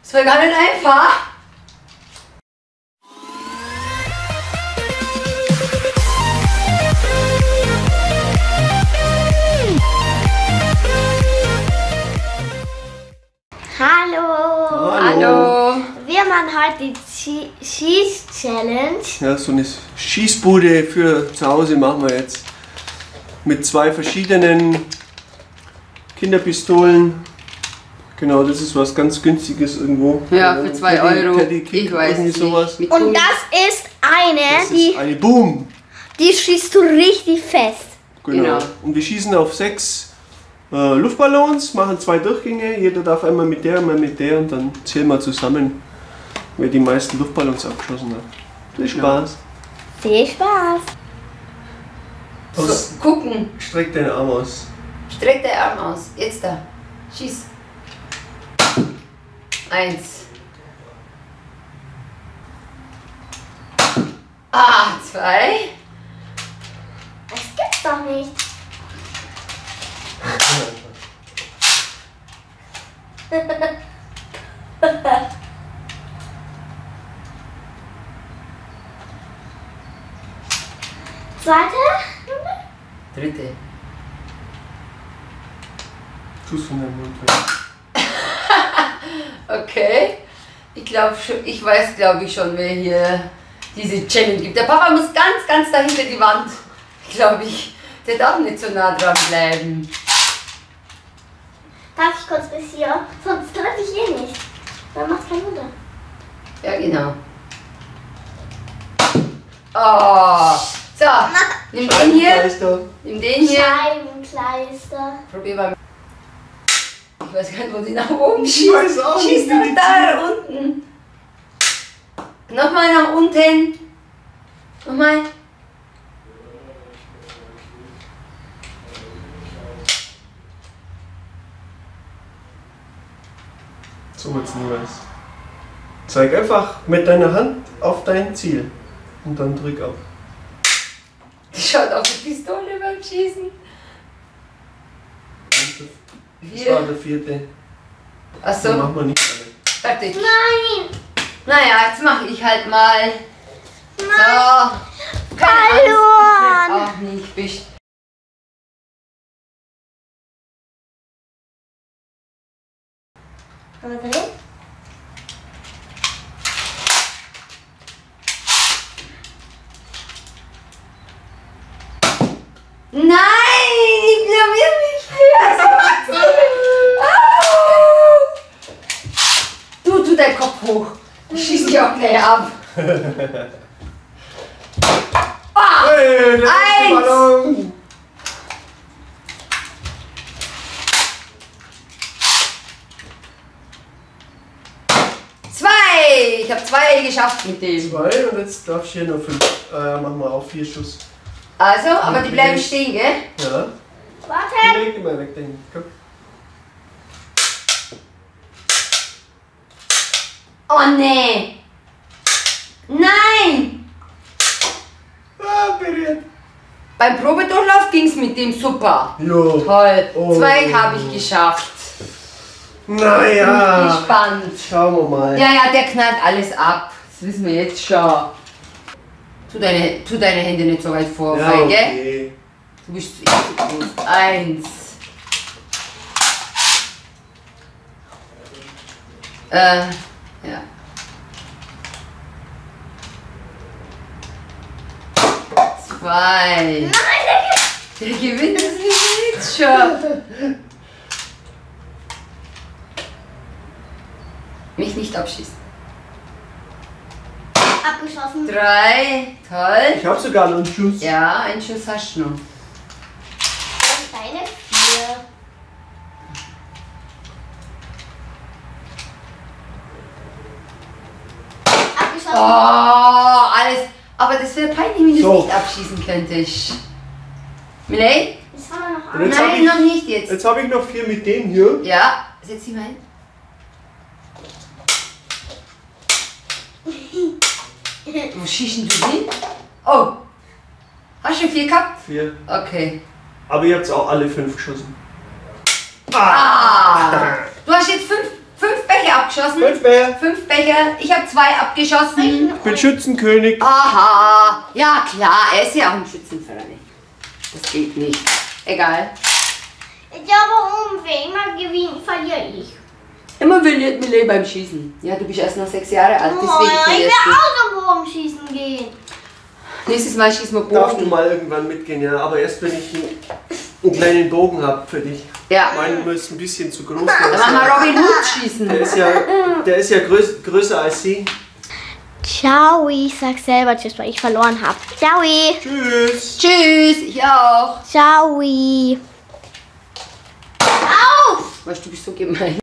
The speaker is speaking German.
Das war gar nicht einfach. Hallo. Hallo. Wir machen heute die Schieß-Challenge. Ja, so eine Schießbude für zu Hause machen wir jetzt. Mit 2 verschiedenen Kinderpistolen. Genau, das ist was ganz Günstiges irgendwo. Ja, für 2 Euro. Teddy King, Ich weiß irgendwie nicht. sowas. Mit Und das ist eine, Das ist eine Boom. die schießt du richtig fest. Genau. Genau. Und wir schießen auf 6 Luftballons, machen 2 Durchgänge. Jeder darf einmal mit der und dann zählen wir zusammen, wer die meisten Luftballons abgeschossen hat. Viel Spaß. Viel Spaß. So, gucken. Streck deinen Arm aus. Streck den Arm aus. Jetzt da. Schieß. 1. Ah, 2. Das gibt's doch nicht. Zweite Runde? 3. Fuß von deinem Mund weg. Okay. Ich weiß, glaube ich schon, wer hier diese Challenge gibt. Der Papa muss ganz dahinter die Wand. Glaube ich. Der darf nicht so nah dran bleiben. Darf ich kurz bis hier? Sonst treffe ich eh nicht. Dann macht's kein Wunder. Ja, genau. Oh. So, nimm den hier. Scheibenkleister. Nimm den hier. Scheibenkleister. Probier mal. Ich weiß gar nicht, wo sie nach oben Ich schießt. weiß auch nicht, Schießt wie doch die da unten. Nochmal nach unten. Nochmal. So wird's niemals. Zeig einfach mit deiner Hand auf dein Ziel und dann drück auf. Die schaut auf die Pistole beim Schießen. Das war der 4. Den Achso, machen wir nicht alle. fertig. Nein! Naja, jetzt mache ich halt mal. So. Verloren! Auch nicht. Bist. Mal drehen. Nein, ich blamier mich hier. Tu deinen Kopf hoch. Ich schieß dich auch gleich ab. Hey, der letzte 1. Ballon! Ich habe 2 geschafft mit dem. 2 und jetzt darfst du hier noch 5. Machen wir auch 4 Schuss. Also, aber die bleiben stehen, gell? Ja. Warte! Leg immer weg, den. Komm. Oh nee. Nein. Ah, berührt. Beim Probedurchlauf ging es mit dem super. Jo. Toll. Oh. 2 habe ich geschafft. Naja. Gespannt. Schauen wir mal. Ja, der knallt alles ab. Das wissen wir jetzt schon. Tu deine Hände nicht so weit vor, Ja, gell? okay. Du bist zu groß. 1. Ja. 2. Nein, Der gewinnt, das wissen wir jetzt schon. Mich nicht abschießen. abgeschossen. 3. Toll. Ich habe sogar noch einen Schuss. Ja, einen Schuss hast du noch. Deine 4. Abgeschossen. Oh, alles. Aber das wäre peinlich, wenn du So. es nicht abschießen könntest. Miley? Das haben wir noch Und jetzt an. hab Nein, ich- noch nicht jetzt. Jetzt habe ich noch 4 mit dem hier. Ja, setz dich mal hin. Wo schießen du hin? Oh. Hast du 4 gehabt? 4. Okay. Aber ihr habt auch alle 5 geschossen. Ah! Du hast jetzt 5 Becher abgeschossen? 5 wer? 5 Becher. Ich habe 2 abgeschossen. Ich bin Schützenkönig. Aha. Ja klar, er ist ja auch ein Schützenverein. Das geht nicht. Egal. Ja, warum? Wer immer gewinnt, verliere ich. Immer verliert Millet beim Schießen. Ja, du bist erst noch 6 Jahre alt, Oh, deswegen ich verlierst will du. auch zum Bogenschießen gehen. Nächstes Mal schießen wir Darfst du Bogen. mal irgendwann mitgehen, ja. Aber erst wenn ich einen kleinen Bogen habe für dich. Ja. Meinen ist ein bisschen zu groß. Dann machen wir Robin Hood schießen. Der ist ja größer als sie. Ciao, ich sag selber tschüss, weil ich verloren habe. Ciao. Tschüss. Tschüss, ich auch. Ciao. Weißt du, bist so gemein.